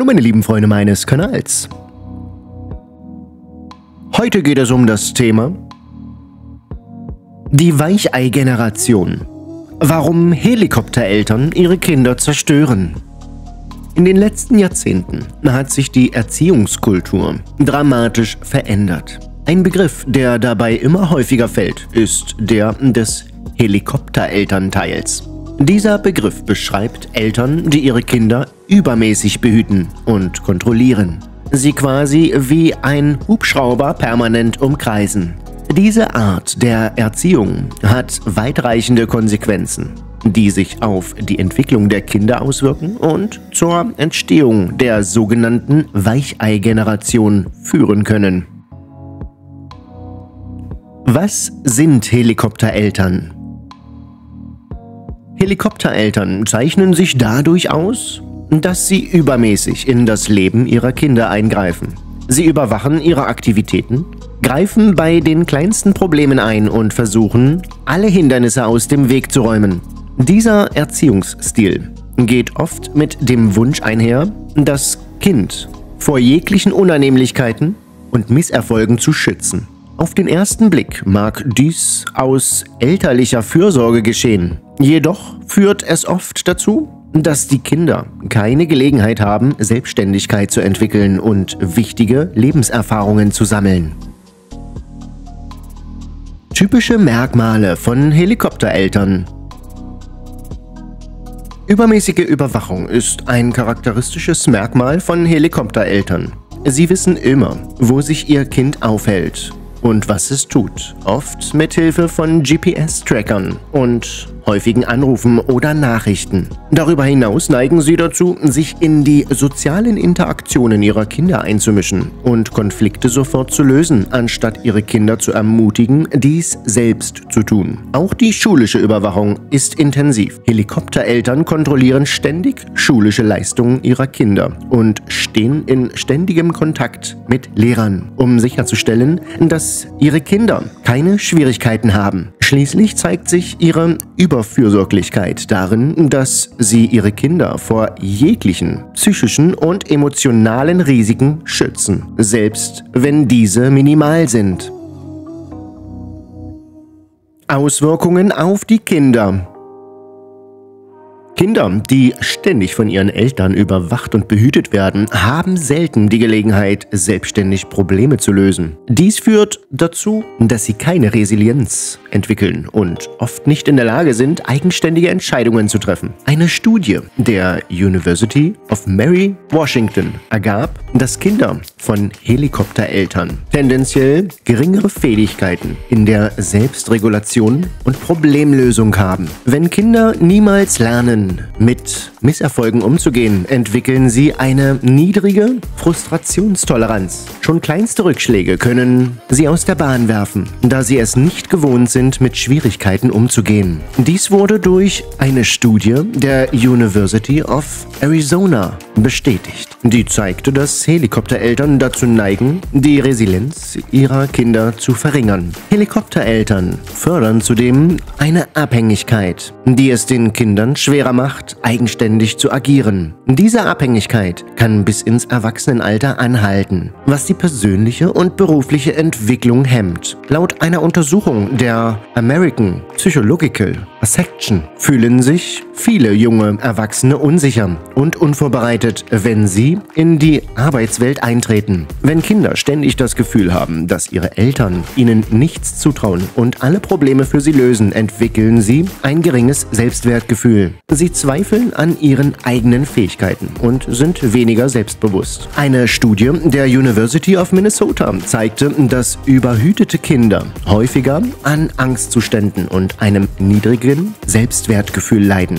Hallo meine lieben Freunde meines Kanals. Heute geht es um das Thema die Weichei-Generation. Warum Helikoptereltern ihre Kinder zerstören. In den letzten Jahrzehnten hat sich die Erziehungskultur dramatisch verändert. Ein Begriff, der dabei immer häufiger fällt, ist der des Helikopterelternteils. Dieser Begriff beschreibt Eltern, die ihre Kinder übermäßig behüten und kontrollieren. Sie quasi wie ein Hubschrauber permanent umkreisen. Diese Art der Erziehung hat weitreichende Konsequenzen, die sich auf die Entwicklung der Kinder auswirken und zur Entstehung der sogenannten Weichei-Generation führen können. Was sind Helikoptereltern? Helikoptereltern zeichnen sich dadurch aus, dass sie übermäßig in das Leben ihrer Kinder eingreifen. Sie überwachen ihre Aktivitäten, greifen bei den kleinsten Problemen ein und versuchen, alle Hindernisse aus dem Weg zu räumen. Dieser Erziehungsstil geht oft mit dem Wunsch einher, das Kind vor jeglichen Unannehmlichkeiten und Misserfolgen zu schützen. Auf den ersten Blick mag dies aus elterlicher Fürsorge geschehen. Jedoch führt es oft dazu, dass die Kinder keine Gelegenheit haben, Selbstständigkeit zu entwickeln und wichtige Lebenserfahrungen zu sammeln. Typische Merkmale von Helikoptereltern. Übermäßige Überwachung ist ein charakteristisches Merkmal von Helikoptereltern. Sie wissen immer, wo sich ihr Kind aufhält und was es tut, oft mit Hilfe von GPS-Trackern und häufigen Anrufen oder Nachrichten. Darüber hinaus neigen sie dazu, sich in die sozialen Interaktionen ihrer Kinder einzumischen und Konflikte sofort zu lösen, anstatt ihre Kinder zu ermutigen, dies selbst zu tun. Auch die schulische Überwachung ist intensiv. Helikoptereltern kontrollieren ständig schulische Leistungen ihrer Kinder und stehen in ständigem Kontakt mit Lehrern, um sicherzustellen, dass ihre Kinder keine Schwierigkeiten haben. Schließlich zeigt sich ihre Überfürsorglichkeit darin, dass sie ihre Kinder vor jeglichen psychischen und emotionalen Risiken schützen, selbst wenn diese minimal sind. Auswirkungen auf die Kinder. Kinder, die ständig von ihren Eltern überwacht und behütet werden, haben selten die Gelegenheit, selbstständig Probleme zu lösen. Dies führt dazu, dass sie keine Resilienz entwickeln und oft nicht in der Lage sind, eigenständige Entscheidungen zu treffen. Eine Studie der University of Mary Washington ergab, dass Kinder von Helikoptereltern tendenziell geringere Fähigkeiten in der Selbstregulation und Problemlösung haben. Wenn Kinder niemals lernen, mit Misserfolgen umzugehen, entwickeln sie eine niedrige Frustrationstoleranz. Schon kleinste Rückschläge können sie aus der Bahn werfen, da sie es nicht gewohnt sind, mit Schwierigkeiten umzugehen. Dies wurde durch eine Studie der University of Arizona bestätigt. Die zeigte, dass Helikoptereltern dazu neigen, die Resilienz ihrer Kinder zu verringern. Helikoptereltern fördern zudem eine Abhängigkeit, die es den Kindern schwerer macht, eigenständig zu agieren. Diese Abhängigkeit kann bis ins Erwachsenenalter anhalten, was die persönliche und berufliche Entwicklung hemmt. Laut einer Untersuchung der American Psychological Association fühlen sich viele junge Erwachsene unsicher und unvorbereitet, wenn sie in die Arbeitswelt eintreten. Wenn Kinder ständig das Gefühl haben, dass ihre Eltern ihnen nichts zutrauen und alle Probleme für sie lösen, entwickeln sie ein geringes Selbstwertgefühl. Sie zweifeln an ihren eigenen Fähigkeiten und sind weniger selbstbewusst. Eine Studie der University of Minnesota zeigte, dass überhütete Kinder häufiger an Angstzuständen und einem niedrigen Selbstwertgefühl leiden.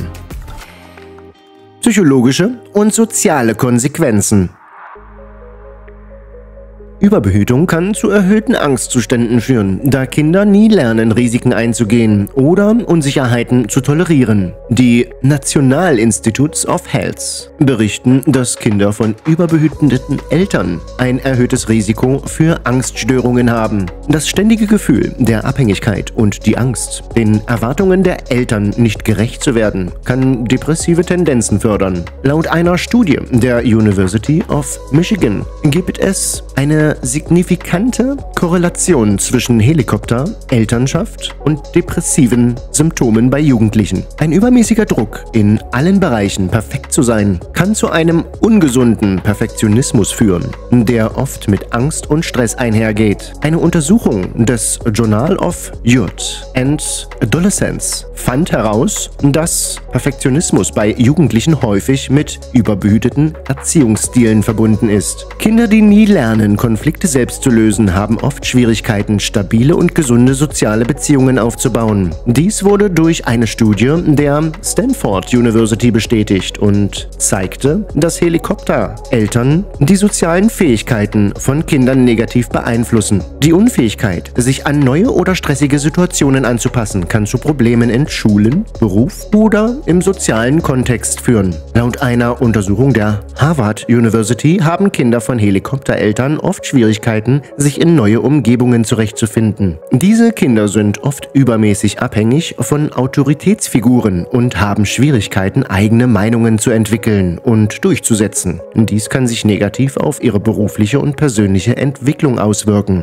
Psychologische und soziale Konsequenzen. Überbehütung kann zu erhöhten Angstzuständen führen, da Kinder nie lernen, Risiken einzugehen oder Unsicherheiten zu tolerieren. Die National Institutes of Health berichten, dass Kinder von überbehütenden Eltern ein erhöhtes Risiko für Angststörungen haben. Das ständige Gefühl der Abhängigkeit und die Angst, den Erwartungen der Eltern nicht gerecht zu werden, kann depressive Tendenzen fördern. Laut einer Studie der University of Michigan gibt es eine signifikante Korrelation zwischen Helikopter, Elternschaft und depressiven Symptomen bei Jugendlichen. Ein übermäßiger Druck, in allen Bereichen perfekt zu sein, kann zu einem ungesunden Perfektionismus führen, der oft mit Angst und Stress einhergeht. Eine Untersuchung des Journal of Youth and Adolescence fand heraus, dass Perfektionismus bei Jugendlichen häufig mit überbehüteten Erziehungsstilen verbunden ist. Kinder, die nie lernen, Konflikte selbst zu lösen, haben oft Schwierigkeiten, stabile und gesunde soziale Beziehungen aufzubauen. Dies wurde durch eine Studie der Stanford University bestätigt und zeigte, dass Helikoptereltern die sozialen Fähigkeiten von Kindern negativ beeinflussen. Die Unfähigkeit, sich an neue oder stressige Situationen anzupassen, kann zu Problemen in Schulen, Beruf oder im sozialen Kontext führen. Laut einer Untersuchung der Harvard University haben Kinder von Helikoptereltern oft Schwierigkeiten, sich in neue Umgebungen zurechtzufinden. Diese Kinder sind oft übermäßig abhängig von Autoritätsfiguren und haben Schwierigkeiten, eigene Meinungen zu entwickeln und durchzusetzen. Dies kann sich negativ auf ihre berufliche und persönliche Entwicklung auswirken.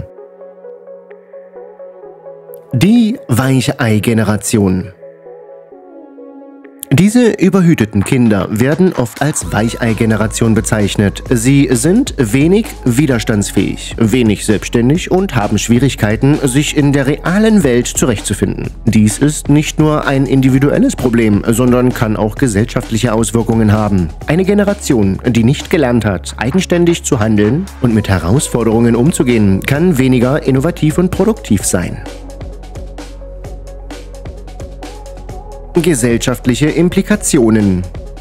Die Weichei-Generation. Diese überhüteten Kinder werden oft als Weichei-Generation bezeichnet. Sie sind wenig widerstandsfähig, wenig selbstständig und haben Schwierigkeiten, sich in der realen Welt zurechtzufinden. Dies ist nicht nur ein individuelles Problem, sondern kann auch gesellschaftliche Auswirkungen haben. Eine Generation, die nicht gelernt hat, eigenständig zu handeln und mit Herausforderungen umzugehen, kann weniger innovativ und produktiv sein. Gesellschaftliche Implikationen.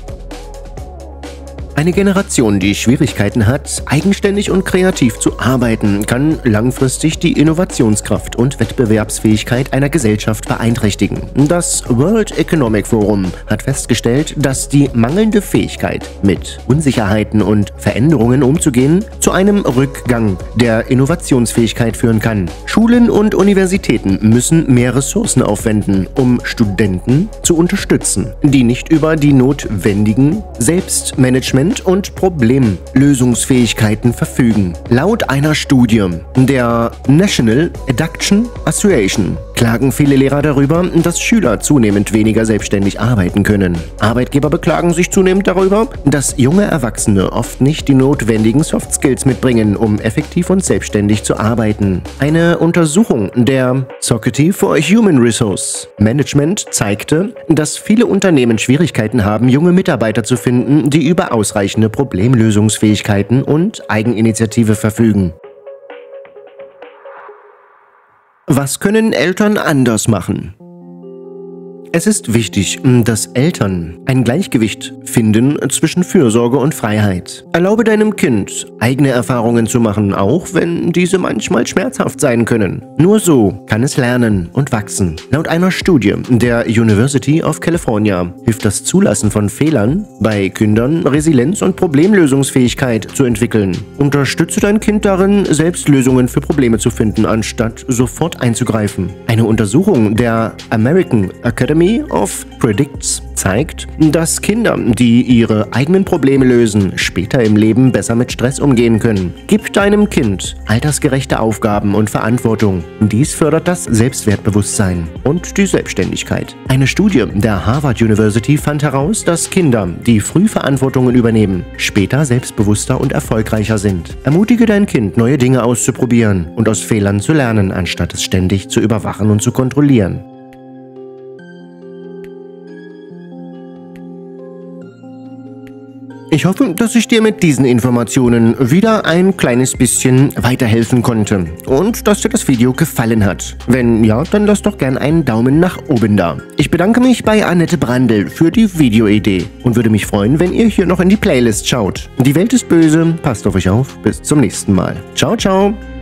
Eine Generation, die Schwierigkeiten hat, eigenständig und kreativ zu arbeiten, kann langfristig die Innovationskraft und Wettbewerbsfähigkeit einer Gesellschaft beeinträchtigen. Das World Economic Forum hat festgestellt, dass die mangelnde Fähigkeit, mit Unsicherheiten und Veränderungen umzugehen, zu einem Rückgang der Innovationsfähigkeit führen kann. Schulen und Universitäten müssen mehr Ressourcen aufwenden, um Studenten zu unterstützen, die nicht über die notwendigen Selbstmanagement und Problemlösungsfähigkeiten verfügen. Laut einer Studie der National Education Association klagen viele Lehrer darüber, dass Schüler zunehmend weniger selbstständig arbeiten können. Arbeitgeber beklagen sich zunehmend darüber, dass junge Erwachsene oft nicht die notwendigen Soft Skills mitbringen, um effektiv und selbstständig zu arbeiten. Eine Untersuchung der Society for Human Resource Management zeigte, dass viele Unternehmen Schwierigkeiten haben, junge Mitarbeiter zu finden, die über ausreichende Problemlösungsfähigkeiten und Eigeninitiative verfügen. Was können Eltern anders machen? Es ist wichtig, dass Eltern ein Gleichgewicht finden zwischen Fürsorge und Freiheit. Erlaube deinem Kind, eigene Erfahrungen zu machen, auch wenn diese manchmal schmerzhaft sein können. Nur so kann es lernen und wachsen. Laut einer Studie der University of California hilft das Zulassen von Fehlern bei Kindern, Resilienz und Problemlösungsfähigkeit zu entwickeln. Unterstütze dein Kind darin, selbst Lösungen für Probleme zu finden, anstatt sofort einzugreifen. Eine Untersuchung der American Academy of Predicts zeigt, dass Kinder, die ihre eigenen Probleme lösen, später im Leben besser mit Stress umgehen können. Gib deinem Kind altersgerechte Aufgaben und Verantwortung. Dies fördert das Selbstwertbewusstsein und die Selbstständigkeit. Eine Studie der Harvard University fand heraus, dass Kinder, die früh Verantwortungen übernehmen, später selbstbewusster und erfolgreicher sind. Ermutige dein Kind, neue Dinge auszuprobieren und aus Fehlern zu lernen, anstatt es ständig zu überwachen und zu kontrollieren. Ich hoffe, dass ich dir mit diesen Informationen wieder ein kleines bisschen weiterhelfen konnte und dass dir das Video gefallen hat. Wenn ja, dann lass doch gern einen Daumen nach oben da. Ich bedanke mich bei Annette Brandl für die Videoidee und würde mich freuen, wenn ihr hier noch in die Playlist schaut. Die Welt ist böse, passt auf euch auf, bis zum nächsten Mal. Ciao, ciao!